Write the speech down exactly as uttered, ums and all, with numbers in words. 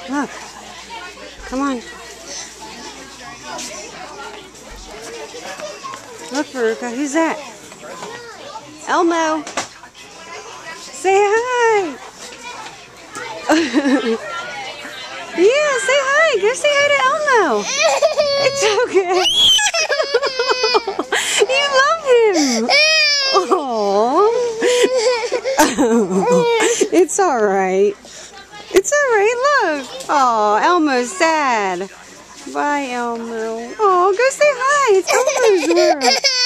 Look. Come on. Look, Veruca. Who's that? Elmo. Say hi. Yeah, say hi. Go say hi to Elmo. It's okay. You love him. Oh, it's all right. It's all right. Look. Oh, Elmo's sad. Bye, Elmo. Oh, go say hi. It's Elmo's world.